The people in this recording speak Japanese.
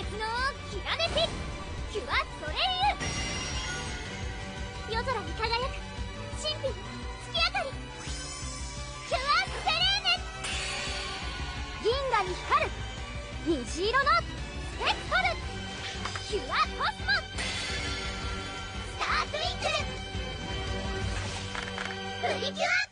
のきらめきキュアソレイユ、夜空に輝く神秘の月明かりキュアセレーネ、銀河に光る虹色のスペクトルキュアコスモ、スタートウィンクルプリキュア